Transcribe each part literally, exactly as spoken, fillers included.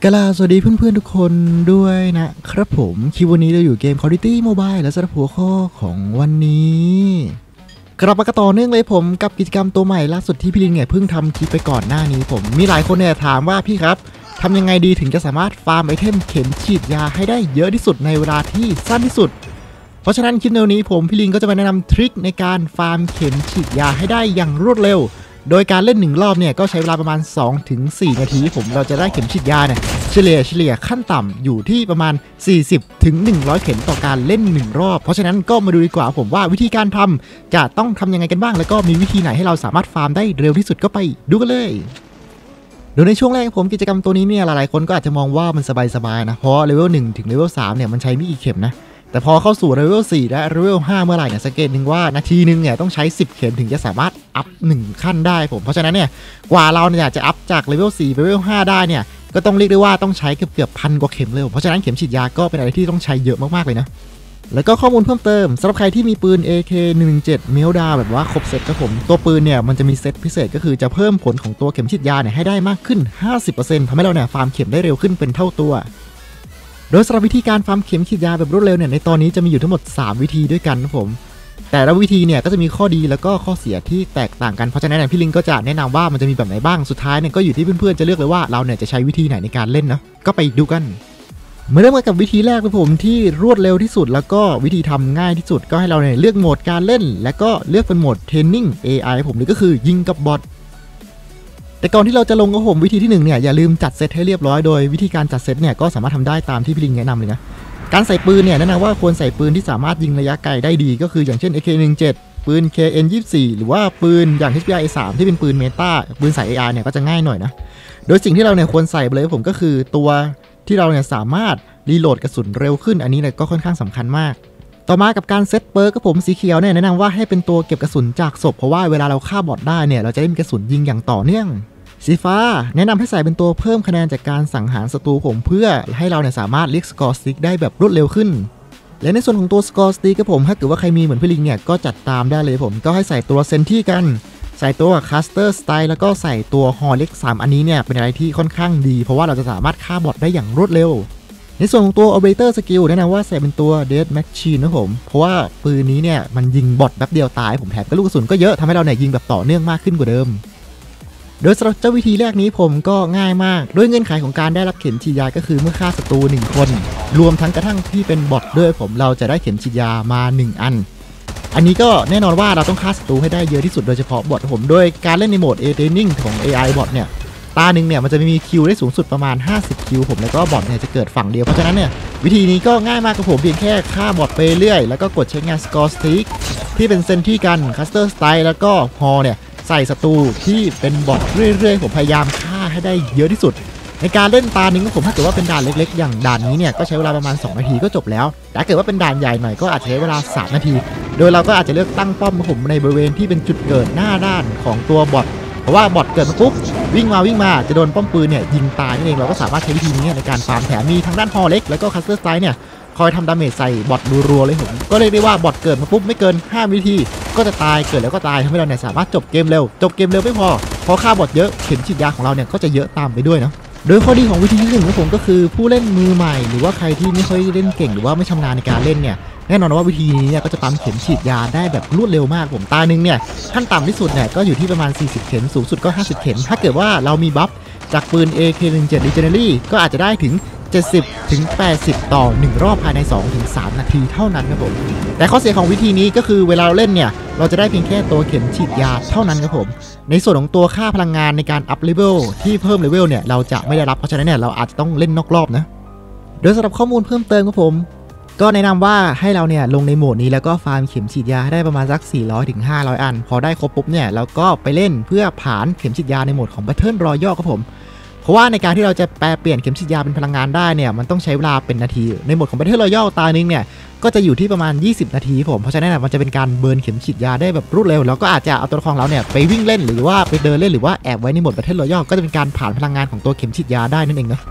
กล่าวสวัสดีเพื่อนๆทุกคนด้วยนะครับผมคลิปวันนี้เราอยู่เกม Call of Duty Mobile และสำหรับหัวข้อของวันนี้กลับมากันต่อเนื่องเลยผมกับกิจกรรมตัวใหม่ล่าสุดที่พี่ลิงเนี่ยเพิ่งทำคลิปไปก่อนหน้านี้ผมมีหลายคนเนี่ยถามว่าพี่ครับทำยังไงดีถึงจะสามารถฟาร์มไอเทมเข็มฉีดยาให้ได้เยอะที่สุดในเวลาที่สั้นที่สุดเพราะฉะนั้นคลิปนี้ผมพี่ลิงก็จะมาแนะนำทริคในการฟาร์มเข็มฉีดยาให้ได้อย่างรวดเร็วโดยการเล่นหนึ่งรอบเนี่ยก็ใช้เวลาประมาณ สองถึงสี่ นาทีผมเราจะได้เข็มฉีดยาเนี่ยเฉลี่ยเฉลี่ยขั้นต่ำอยู่ที่ประมาณ สี่สิบถึงหนึ่งร้อย เข็มต่อการเล่นหนึ่งรอบเพราะฉะนั้นก็มาดูดีกว่าผมว่าวิธีการทำจะต้องทำยังไงกันบ้างแล้วก็มีวิธีไหนให้เราสามารถฟาร์มได้เร็วที่สุดก็ไปดูกันเลยโดยในช่วงแรกผมกิจกรรมตัวนี้เนี่ยหลายๆคนก็อาจจะมองว่ามันสบายๆนะเพราะเลเวลหนึ่งถึงเลเวลสามเนี่ยมันใช้ไม่กี่เข็มนะแต่พอเข้าสู่เลเวลสี่และเลเวลห้าเมื่อไหร่เนี่ยสังเกตหนึ่งว่านาทีนึงเนี่ยต้องใช้สิบเข็มถึงจะสามารถอัพหนึ่งขั้นได้ผมเพราะฉะนั้นเนี่ยกว่าเราเนี่ยจะอัพจากเลเวลสี่ไปเลเวลห้าได้เนี่ยก็ต้องเรียกได้ว่าต้องใช้เกือบเกือบพันกว่าเข็มเลยเพราะฉะนั้นเข็มฉีดยาก็เป็นอะไรที่ต้องใช้เยอะมากๆเลยนะแล้วก็ข้อมูลเพิ่มเติมสำหรับใครที่มีปืน เอ เค หนึ่งหนึ่งเจ็ด เมลดาแบบว่าครบเซตครับผมตัวปืนเนี่ยมันจะมีเซตพิเศษก็คือจะเพิ่มผลของตัวเข็มฉีดยาเนี่ยให้ได้มากขึ้น ห้าสิบเปอร์เซ็นต์ ทำให้เราเนี่ยฟาร์มเข็มได้เร็วขึ้นเป็นเท่าตัวโดยสำหรับวิธีการฟาร์มเข็มฉีดยาแบบรวดเร็วเนี่ยในตอนนี้จะมีอยู่ทั้งหมดสามวิธีด้วยกันนะผมแต่ละวิธีเนี่ยก็จะมีข้อดีแล้วก็ข้อเสียที่แตกต่างกันเพราะฉะนั้นพี่ลิงก็จะแนะนำว่ามันจะมีแบบไหนบ้างสุดท้ายเนี่ยก็อยู่ที่เพื่อนๆจะเลือกเลยว่าเราเนี่ยจะใช้วิธีไหนในการเล่นนะก็ไปดูกันเมื่อเริ่มกับวิธีแรกนะผมที่รวดเร็วที่สุดแล้วก็วิธีทำง่ายที่สุดก็ให้เราเนี่ยเลือกโหมดการเล่นและก็เลือกเป็นโหมดเทรนนิ่ง เอ ไอ ผมนี่ก็คือยิงกับบอทแต่ก่อนที่เราจะลงกับผมวิธีที่หนึ่งเนี่ยอย่าลืมจัดเซตให้เรียบร้อยโดยวิธีการจัดเซตเนี่ยก็สามารถทำได้ตามที่พี่ลิงแนะนำเลยนะการใส่ปืนเนี่ยแนะนำว่าควรใส่ปืนที่สามารถยิงระยะไกลได้ดีก็คืออย่างเช่น เอ เค หนึ่งเจ็ด ปืน เค เอ็น ยี่สิบสี่ หรือว่าปืนอย่าง เอช พี อาร์ เอ สาม ที่เป็นปืนเมตาปืนสาย เอ อาร์ เนี่ยก็จะง่ายหน่อยนะโดยสิ่งที่เราเนี่ยควรใส่ไปเลยผมก็คือตัวที่เราเนี่ยสามารถรีโหลดกระสุนเร็วขึ้นอันนี้เนี่ยก็ค่อนข้างสำคัญมากต่อมากับการเซตเปิร์กกับผมสีเขียวเนี่ยแนะนำว่าให้เป็นตัวเก็บกระสุนจากศพเพราะว่าเวลาเราฆ่าบอทได้เนี่ยเราจะได้มีกระสุนยิงอย่างต่อเนื่องสีฟ้าแนะนำให้ใส่เป็นตัวเพิ่มคะแนนจากการสังหารศัตรูผมเพื่อให้เราเนี่ยสามารถเรียกสกอร์สติ๊กได้แบบรวดเร็วขึ้นและในส่วนของตัวสกอร์สติ๊กกับผมถ้าเกิดว่าใครมีเหมือนพี่ลิงเนี่ยก็จัดตามได้เลยผมก็ให้ใส่ตัวเซนที่กันใส่ตัวคัสเตอร์สไตล์แล้วก็ใส่ตัวฮอลเล็กสามอันนี้เนี่ยเป็นอะไรที่ค่อนข้างดีเพราะว่าเราจะสามารถฆ่าบอทได้อย่างรวดเร็วในส่วนของตัว Operator Skill แนะนำว่าใส่เป็นตัว Death Machine นะผมเพราะว่าปืนนี้เนี่ยมันยิงบอทแป๊บเดียวตายผมแถมก็ลูกกระสุนก็เยอะทำให้เราเนี่ยยิงแบบต่อเนื่องมากขึ้นกว่าเดิมโดยสำหรับเจ้าวิธีแรกนี้ผมก็ง่ายมากด้วยเงื่อนไขของการได้รับเข็มฉีดยาก็คือเมื่อฆ่าศัตรูหนึ่งคนรวมทั้งกระทั่งที่เป็นบอทด้วยผมเราจะได้เข็มฉีดยามาหนึ่งอันอันนี้ก็แน่นอนว่าเราต้องฆ่าศัตรูให้ได้เยอะที่สุดโดยเฉพาะบอทผมโดยการเล่นในโหมด A Training ของ เอ ไอ บอทเนี่ยตาหนึ่งเนี่ยมันจะมีคิวได้สูงสุดประมาณห้าสิบคิวผมแล้วก็บอทเนี่ยจะเกิดฝั่งเดียวเพราะฉะนั้นเนี่ยวิธีนี้ก็ง่ายมากกับผมเพียงแค่ฆ่าบอทไปเรื่อยแล้วก็กดใช้งาน Score Stick ที่เป็นเซนที่กัน Caster Style แล้วก็ฮอเนี่ยใส่ศัตรูที่เป็นบอทเรื่อยๆผมพยายามฆ่าให้ได้เยอะที่สุดในการเล่นตาหนึ่งของผมถ้าเกิดว่าเป็นด่านเล็กๆอย่างด่านนี้เนี่ยก็ใช้เวลาประมาณสองนาทีก็จบแล้วแต่ถ้าเกิดว่าเป็นด่านใหญ่หน่อยก็อาจจะใช้เวลาสามนาทีโดยเราก็อาจจะเลือกตั้งป้อมของผมในบริเวณที่เป็นจุดเกิดหน้าด้านของตัวบอทเพราะว่าบอทเกิดมาปุ๊บวิ่งมาวิ่งมาจะโดนป้อมปืนเนี่ยยิงตายนั่นเองเราก็สามารถใช้วิธีนี้ในการฟาร์มแถมมีทางด้านฮอเล็กแล้วก็คัสเตอร์สไตล์เนี่ยคอยทำดาเมจใส่บอทรัวๆเลยผมก็เรียกได้ว่าบอทเกิดมาปุ๊บไม่เกินห้าวินาทีก็จะตายเกิดแล้วก็ตายทำให้เราเนี่ยสามารถจบเกมเร็วจบเกมเร็วไม่พอพอฆ่าบอทเยอะเข็มฉีดยาของเราเนี่ยก็จะเยอะตามไปด้วยเนาะโดยข้อดีของวิธีที่หนึ่งของผมก็คือผู้เล่นมือใหม่หรือว่าใครที่ไม่ค่อยเล่นเก่งหรือว่าไม่ชำนาญในการเล่นเนี่ยแน่นอนว่าวิธีนี้เนี่ยก็จะปั๊มเข็มฉีดยาได้แบบรวดเร็วมากผมตาหนึ่งเนี่ยขั้นต่ำที่สุดเนี่ยก็อยู่ที่ประมาณสี่สิบเข็มสูงสุดก็ห้าสิบเข็มถ้าเกิดว่าเรามีบัฟจากปืน เอ เค หนึ่งเจ็ด Legendary ก็อาจจะได้ถึงเจ็ดสิบถึงแปดสิบต่อหนึ่งรอบภายใน สองถึงสาม นาทีเท่านั้นครับผมแต่ข้อเสียของวิธีนี้ก็คือเวลาเราเล่นเนี่ยเราจะได้เพียงแค่ตัวเข็มฉีดยาเท่านั้นครับผมในส่วนของตัวค่าพลังงานในการอัพเลเวลที่เพิ่มเลเวลเนี่ยเราจะไม่ได้รับเพราะฉะนั้นเนี่ยเราอาจจะต้องเล่นนอกรอบนะโดยสำหรับข้อมูลเพิ่มเติมครับผมก็แนะนำว่าให้เราเนี่ยลงในโหมดนี้แล้วก็ฟาร์มเข็มฉีดยาได้ประมาณสักสี่ร้อยถึงห้าร้อยอันพอได้ครบปุ๊บเนี่ยเราก็ไปเล่นเพื่อผ่านเข็มฉีดยาในโหมดของ Battle Royale ครับผมเพราะว่าในการที่เราจะแปลเปลี่ยนเข็มฉีดยาเป็นพลังงานได้เนี่ยมันต้องใช้เวลาเป็นนาทีในโหมดของ Battle Royale ตาหนึ่งเนี่ยก็จะอยู่ที่ประมาณยี่สิบนาทีผมเพราะฉะนั้นมันจะเป็นการเบิร์นเข็มฉีดยาได้แบบรวดเร็วแล้วก็อาจจะเอาตัวละครเราเนี่ยไปวิ่งเล่นหรือว่าไปเดินเล่นหรือว่าแอบไว้ในโหมด Battle Royale ก็จะเป็นการผ่านพลังงานของตัวเข็มฉีดยาได้นั่นเองนะ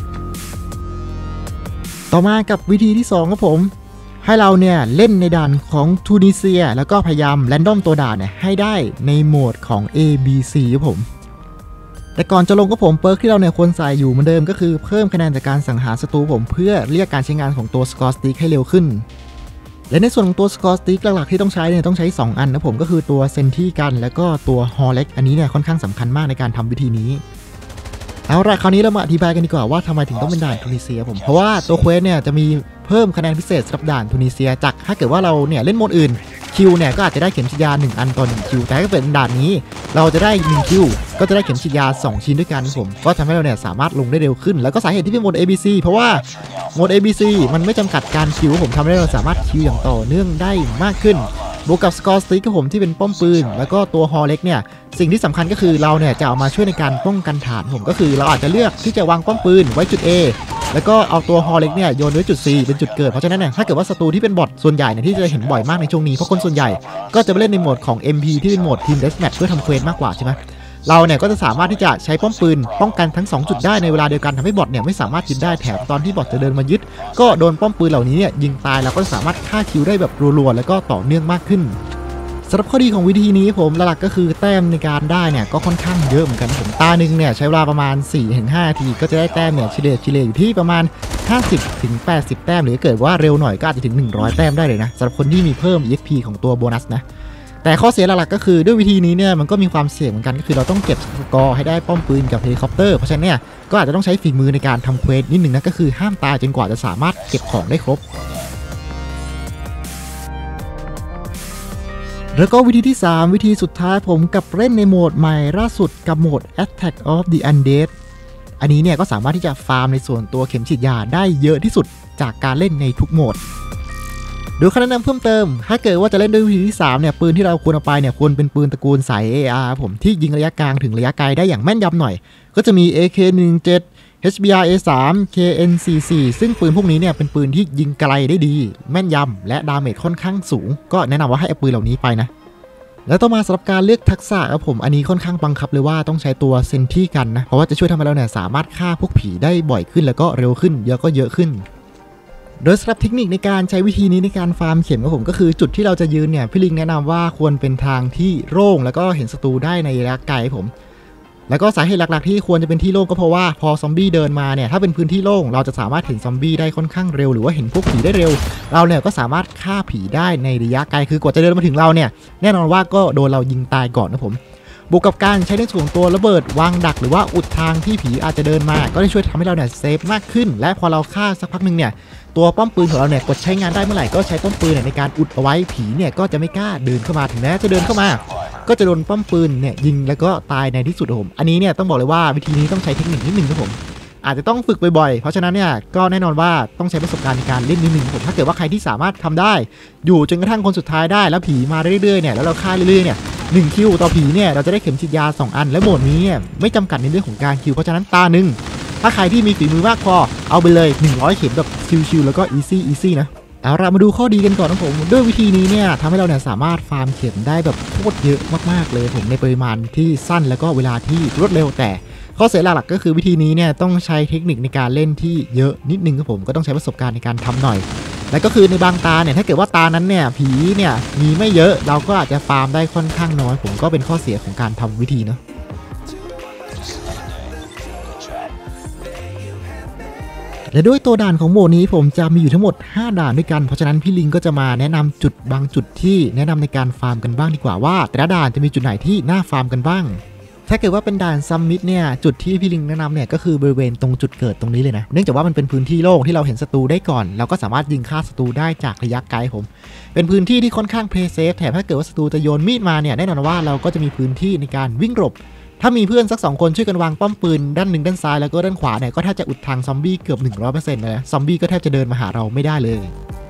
ต่อมากับวิธีที่สองครับผมให้เราเนี่ยเล่นในด่านของทูนิเซียแล้วก็พยายามแรนดอมตัวด่านเนี่ยให้ได้ในโหมดของ เอ บี ซี ครับผมแต่ก่อนจะลงก็ผมเปิร์กที่เราเนี่ยควรใส่อยู่เหมือนเดิมก็คือเพิ่มคะแนนจากการสังหารศัตรูผมเพื่อเรียกการใช้งานของตัวสกอร์สติ๊กให้เร็วขึ้นและในส่วนของตัวสกอร์สติ๊กหลักๆที่ต้องใช้เนี่ยต้องใช้สองอันนะผมก็คือตัวเซนที่กันแล้วก็ตัวฮอลเล็กอันนี้เนี่ยค่อนข้างสำคัญมากในการทำวิธีนี้เอาละคราวนี้เรามาอธิบายกันดีกว่าว่าทำไมถึงต้องเป็นด่านทูนิเซียผมเพราะว่าตัวเควสเนี่ยจะมีเพิ่มคะแนนพิเศษสำหรับด่านทูนิเซียจากถ้าเกิดว่าเราเนี่ยเล่นโหมดอื่นคิวเนี่ยก็อาจจะได้เข็มฉีดยาหนึ่งอันต่อหนึ่งคิวแต่ถ้าเป็นด่านนี้เราจะได้หนึ่งคิวก็จะได้เข็มฉีดยาสองชิ้นด้วยกันผมก็ทำให้เราเนี่ยสามารถลงได้เร็วขึ้นแล้วก็สาเหตุที่เป็นโหมด เอ บี ซี เพราะว่าโหมด เอ บี ซี มันไม่จำกัดการคิวผมทำให้เราสามารถคิวอย่างต่อเนื่องได้มากขึ้นบวกกับสกอร์สติ๊กผมที่เป็นป้อมปืนแล้วก็ตัวฮอลเล็กเนี่ยสิ่งที่สำคัญก็คือเราเนี่ยจะเอามาช่วยในการป้องกันฐานผมก็คือเราอาจจะเลือกที่จะวางป้อมปืนไว้จุด A แล้วก็เอาตัวฮอลเล็กเนี่ยโยนไว้จุด C เป็นจุดเกิดเพราะฉะนั้นเนี่ยถ้าเกิดว่าศัตรูที่เป็นบอทส่วนใหญ่เนี่ยที่จะเห็นบ่อยมากในช่วงนี้เพราะคนส่วนใหญ่ก็จะไปเล่นในโหมดของ เอ็ม พี ที่เป็นโหมดทีมเดธแมทเพื่อทำเควสมากกว่าใช่ไหมเราเนี่ยก็จะสามารถที่จะใช้ป้อมปืนป้องกันทั้งสองจุดได้ในเวลาเดียวกันทำให้บอทเนี่ยไม่สามารถยึดได้แถมตอนที่บอทจะเดินมายึดก็โดนป้อมปืนเหล่านี้เนี่ยยิงตายแล้วก็สามารถฆ่าคิวได้แบบรัวๆแล้วก็ต่อเนื่องมากขึ้นสำหรับข้อดีของวิธีนี้ผมหลักๆก็คือแต้มในการได้เนี่ยก็ค่อนข้างเยอะเหมือนกันผมตาหนึ่งเนี่ยใช้เวลาประมาณ สี่ถึงห้า นาทีก็จะได้แต้มเนี่ยเฉลี่ยเฉลี่ยอยู่ที่ประมาณ ห้าสิบถึงแปดสิบ แต้มหรือเกิดว่าเร็วหน่อยก็อาจจะถึงหนึ่งร้อยแต้มได้เลยนะสำหรับคนที่มีเพิ่ม อี เอ็กซ์ พี ของตัวโบนัสนะแต่ข้อเสียหลักๆก็คือด้วยวิธีนี้เนี่ยมันก็มีความเสี่ยงเหมือนกันก็คือเราต้องเก็บสกอร์ให้ได้ป้อมปืนกับเฮลิคอปเตอร์เพราะฉะนั้นเนี่ยก็อาจจะต้องใช้ฝีมือในการทำเควสนิดนึงนะก็คือห้ามตายจนกว่าจะสามารถเก็บของได้ครบแล้วก็วิธีที่สามวิธีสุดท้ายผมกับเล่นในโหมดใหม่ล่าสุดกับโหมด Attack of the Undead อันนี้เนี่ยก็สามารถที่จะฟาร์มในส่วนตัวเข็มฉีดยาได้เยอะที่สุดจากการเล่นในทุกโหมดโดยคำแนะนำเพิ่มเติมถ้าเกิดว่าจะเล่นด้วยวิธีที่สามเนี่ยปืนที่เราควรเอาไปเนี่ยควรเป็นปืนตระกูลสาย เอ อาร์ ผมที่ยิงระยะกลางถึงระยะไกลได้อย่างแม่นยำหน่อยก็จะมี เอ เค หนึ่งเจ็ด เอช บี อาร์ เอ สาม เค เอ็น สี่สิบสี่ ซึ่งปืนพวกนี้เนี่ยเป็นปืนที่ยิงไกลได้ดีแม่นยำและดาเมจค่อนข้างสูงก็แนะนำว่าให้เอาปืนเหล่านี้ไปนะแล้วต่อมาสำหรับการเลือกทักษะครับผมอันนี้ค่อนข้างบังคับเลยว่าต้องใช้ตัวเซนที่กันนะเพราะว่าจะช่วยทำให้เราเนี่ยสามารถฆ่าพวกผีได้บ่อยขึ้นแล้วก็เร็วขึ้นเยอะก็เยอะขึ้นโดยสำหรับเทคนิคในการใช้วิธีนี้ในการฟาร์มเข็มครับผมก็คือจุดที่เราจะยืนเนี่ยพี่ลิงแนะนำว่าควรเป็นทางที่โล่งแล้วก็เห็นศัตรูได้ในระยะไกลผมแล้วก็สาเหตุหลักๆที่ควรจะเป็นที่โล่งก็เพราะว่าพอซอมบี้เดินมาเนี่ยถ้าเป็นพื้นที่โล่งเราจะสามารถเห็นซอมบี้ได้ค่อนข้างเร็วหรือว่าเห็นพวกผีได้เร็วเราเนี่ยก็สามารถฆ่าผีได้ในระยะไกลคือกว่าจะเดินมาถึงเราเนี่ยแน่นอนว่าก็โดนเรายิงตายก่อนนะผมบวกกับการใช้ในส่วนตัวระเบิดวางดักหรือว่าอุดทางที่ผีอาจจะเดินมาก็ได้ช่วยทำให้เราเนี่ยเซฟมากขึ้นและพอเราฆ่าสักพักนึงเนี่ยตัวป้อมปืนของเราเนี่ยกดใช้งานได้เมื่อไหร่ก็ใช้ป้อมปืนในการอุดเอาไว้ผีเนี่ยก็จะไม่กล้าเดินเข้ามาถึงแม้จะเดินเข้ามาก็จะโดนป้อมปืนเนี่ยยิงแล้วก็ตายในที่สุดผมอันนี้เนี่ยต้องบอกเลยว่าวิธีนี้ต้องใช้เทคนิคนิดนึงครับผมอาจจะต้องฝึกบ่อยๆเพราะฉะนั้นเนี่ยก็แน่นอนว่าต้องใช้ประสบการณ์ในการเล่นนิดนึงผมถ้าเกิดว่าใครที่สามารถทำได้อยู่จนกระทั่งคนสุดท้ายได้แล้วผีมาเรื่อยๆเนี่ยแล้วเราฆ่าเรื่อยๆเนี่ยหนึ่งคิวต่อผีเนี่ยเราจะได้เข็มฉีดยาสองอันและโหมดนี้เนี่ยไม่จำกัดในเรื่องของการคิวเพราะฉะนั้นตาหนึ่งถ้าใครที่มีฝีมือมากพอเอาไปเลยหนึ่งร้อยเข็มแบบชิวๆแล้วก็อีซี่อีซี่นะเอาเรามาดูข้อดีกันก่อนนะผมด้วยวิธีนี้เนี่ยทำให้เราเนี่ยสามารถฟาร์มเข็มได้แบบโคตรเยอะมากๆเลยผมในปริมาณที่สั้นแล้วก็เวลาที่รวดเร็วแต่ข้อเสียหลักๆก็คือวิธีนี้เนี่ยต้องใช้เทคนิคในการเล่นที่เยอะนิดนึงครับผมก็ต้องใช้ประสบการณ์ในการทำหน่อยและก็คือในบางตาเนี่ยถ้าเกิดว่าตานั้นเนี่ยผีเนี่ยมีไม่เยอะเราก็อาจจะฟาร์มได้ค่อนข้างน้อยผมก็เป็นข้อเสียของการทำวิธีเนาะและด้วยตัวด่านของโหมดนี้ผมจะมีอยู่ทั้งหมดห้าด่านด้วยกันเพราะฉะนั้นพี่ลิงก็จะมาแนะนำจุดบางจุดที่แนะนำในการฟาร์มกันบ้างดีกว่าว่าแต่ละด่านจะมีจุดไหนที่น่าฟาร์มกันบ้างถ้าเกิดว่าเป็นด่านซัมมิตเนี่ยจุดที่พี่ลิงแนะนำเนี่ยก็คือบริเวณตรงจุดเกิดตรงนี้เลยนะเนื่องจากว่ามันเป็นพื้นที่โล่งที่เราเห็นศัตรูได้ก่อนเราก็สามารถยิงฆ่าศัตรูได้จากระยะไกลผมเป็นพื้นที่ที่ค่อนข้างเพลย์เซฟแถมถ้าเกิดว่าศัตรูจะโยนมีดมาเนี่ยแน่นอนว่าเราก็จะมีพื้นที่ในการวิ่งหลบถ้ามีเพื่อนสักสองคนช่วยกันวางป้อมปืนด้านหนึ่งด้านซ้ายแล้วก็ด้านขวาเนี่ยก็แทบจะอุดทางซอมบี้เกือบ หนึ่งร้อยเปอร์เซ็นต์ เลยนะซอมบี้ก็แทบจะเดินมาหาเราไม่ได้เลย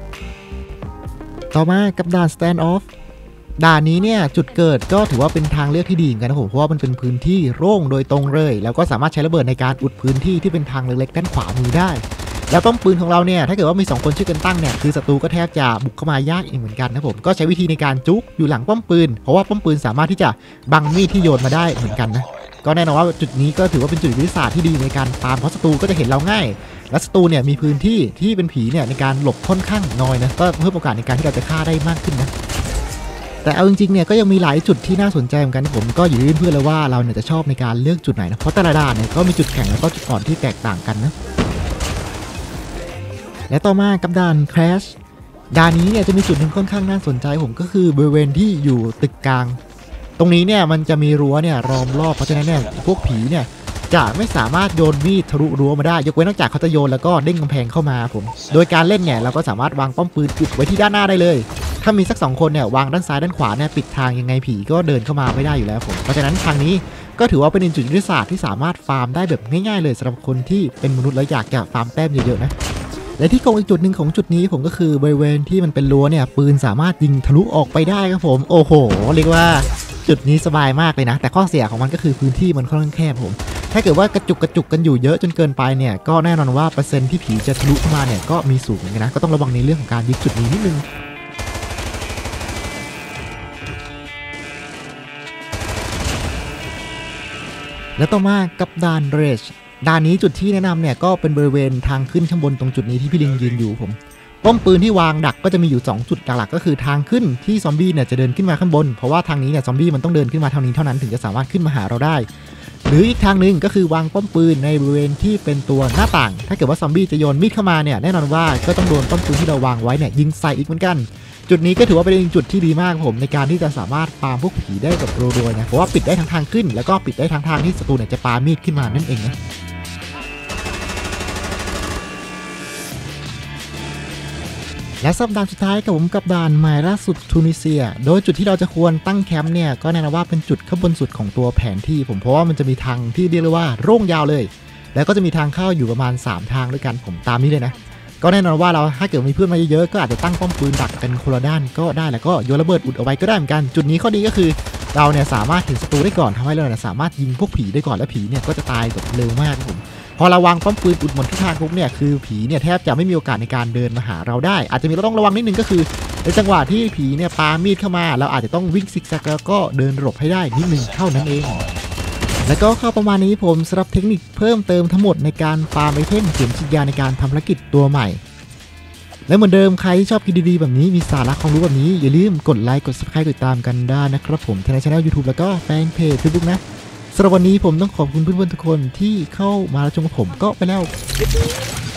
ต่อมากับด่าน stand off ด่านนี้เนี่ยจุดเกิดก็ถือว่าเป็นทางเลือกที่ดีเหมือนกันนะผมเพราะว่ามันเป็นพื้นที่โล่งโดยตรงเลยแล้วก็สามารถใช้ระเบิดในการอุดพื้นที่ที่เป็นทางเล็กๆด้านขวามือได้แล้วป้อมปืนของเราเนี่ยถ้าเกิดว่ามีสองคนช่วยกันตั้งเนี่ยคือศัตรูก็แทบจะบุกเข้ามายากอีกเหมือนกันนะผมก็ใช้วิธีในการจุกอยู่หลังป้อมปืนเพราะว่าป้อมปืนสามารถที่จะบังมีดที่โยนมาได้เหมือนกันนะก็แน่นอนว่าจุดนี้ก็ถือว่าเป็นจุดวิทยาศาสตร์ที่ดีในการตามเพราะศัตรูก็จะเห็นเราง่ายและศัตรูเนี่ยมีพื้นที่ที่เป็นผีเนี่ยในการหลบค่อนข้างน้อยนะก็เพิ่มโอกาสในการที่เราจะฆ่าได้มากขึ้นนะแแต่เอาจริงๆเนี่ยก็ยังมีหลายจุดที่น่าสนใจเหมือนกันผมก็อยู่ที่เพื่อนเลยว่าเราเนี่ยจะชอบในการเลือกจุดไหนนะเพราะแต่ละด่านเนี่ยก็มีจุดแข็งแล้วก็จุดอ่อนที่แตกต่างกันนะและต่อมากับด่าน Crash ด่านนี้เนี่ยจะมีจุดหนึ่งค่อนข้างน่าสนใจผมก็คือบริเวณที่อยู่ตึกกลางตรงนี้เนี่ยมันจะมีรั้วเนี่ยล้อมรอบเพราะฉะนั้นเนี่ยพวกผีเนี่ยจะไม่สามารถโยนมีดทะลุรั้วมาได้ยกเว้นนอกจากเขาจะโยนแล้วก็เด้งกำแพงเข้ามาผมโดยการเล่นเนี่ยเราก็สามารถวางป้อมปืนอุดไว้ที่ด้านหน้าได้เลยถ้ามีสักสองคนเนี่ยวางด้านซ้ายด้านขวาเนี่ยปิดทางยังไงผีก็เดินเข้ามาไม่ได้อยู่แล้วผมเพราะฉะนั้นทางนี้ก็ถือว่าเป็นจุดยุทธศาสตร์ที่สามารถฟาร์มได้แบบง่ายๆเลยสำหรับคนที่เป็นมนุษย์แล้วอยากจะฟาร์มแต้มเยอะๆนะและที่โกงอีกจุดหนึ่งของจุดนี้ผมก็คือบริเวณที่มันเป็นรั้วเนี่ยปืนสามารถยิงทะลุออกไปได้ครับผมโอ้โหเรียกว่าจุดนี้สบายมากเลยนะแต่ข้อเสียของมันก็คือพื้นที่มันค่อนข้างแคบผมถ้าเกิดว่ากระจุกกระจุกกันอยู่เยอะจนเกินไปเนี่ยก็แน่นอนว่าเปอร์เซ็นต์ที่ผีจะทะลุเข้ามาเนี่ยก็มีสูงเหมือนกันนะก็ต้องระวังในเรื่องของการยึดจุดนี้นิดนึงและต่อมากับด่านเรจด่านนี้จุดที่แนะนำเนี่ยก็เป็นบริเวณทางขึ้นข้างบนตรงจุดนี้ที่พี่ลิงยืนอยู่ผมป้อมปืนที่วางดักก็จะมีอยู่สองจุดหลักๆก็คือทางขึ้นที่ซอมบี้เนี่ยจะเดินขึ้นมาข้างบนเพราะว่าทางนี้เนี่ยซอมบี้มันต้องเดินขึ้นมาเท่านี้เท่านั้นถึงจะสามารถขึ้นมาหาเราได้หรืออีกทางหนึ่งก็คือวางป้อมปืนในบริเวณที่เป็นตัวหน้าต่างถ้าเกิดว่าซอมบี้จะโยนมีดเข้ามาเนี่ยแน่นอนว่าก็ต้องโดนป้อมปืนที่เราวางไว้เนี่ยยิงใส่อีกเหมือนกันจุดนี้ก็ถือว่าเป็นจุดที่ดีมากผมในการที่จะสามารถปาพวกผีได้แบบรัวๆนะเพราะว่าปิดได้ทั้งทางขึ้นแล้วก็ปิดได้ทั้งทางที่ศัตรูเนี่ยจะปามีดขึ้นมานั่นเองนะและสัปดาห์สุดท้ายกับผมกับด่านใหม่ล่าสุดทูนิเซียโดยจุดที่เราจะควรตั้งแคมป์เนี่ยก็แน่นอนว่าเป็นจุดข้างบนสุดของตัวแผนที่ผมเพราะว่ามันจะมีทางที่เรียกว่าโร่งยาวเลยแล้วก็จะมีทางเข้าอยู่ประมาณสามทางด้วยกันผมตามนี้เลยนะก็แน่นอนว่าเราถ้าเกิดมีเพื่อนมาเยอะๆก็อาจจะตั้งป้อมปืนดักกันคนละด้านก็ได้แล้วก็โยนระเบิดอุดเอาไว้ก็ได้เหมือนกันจุดนี้ข้อดีก็คือเราเนี่ยสามารถเห็นศัตรูได้ก่อนทำให้เราเนี่ยสามารถยิงพวกผีได้ก่อนและผีเนี่ยก็จะตายแบบเร็วมากผมพอเราวางป้อมปืนอุดหมดทุกทางปุ๊บเนี่ยคือผีเนี่ยแทบจะไม่มีโอกาสในการเดินมาหาเราได้อาจจะมีเราต้องระวังนิดนึงก็คือในจังหวะที่ผีเนี่ยปามีดเข้ามาเราอาจจะต้องวิ่งซิกแซกแล้วก็เดินหลบให้ได้นิดนึงเท่านั้นเองแล้วก็เข้าประมาณนี้ผมสำหรับเทคนิคเพิ่มเติมทั้งหมดในการฟาร์มไอเทมเข็มฉีดยาในการทำภารกิจตัวใหม่และเหมือนเดิมใครชอบคลิปดีๆแบบนี้มีสาระความรู้แบบนี้อย่าลืมกดไลค์กด ซับสไครบ์ ติดตามกันได้นะครับผมทั้งในช่อง ยูทูบ แล้วก็แฟนเพจ เฟซบุ๊ก นะสำหรับวันนี้ผมต้องขอบคุณเพื่อนๆทุกคนที่เข้ามารับชมกับผมก็ไปแล้ว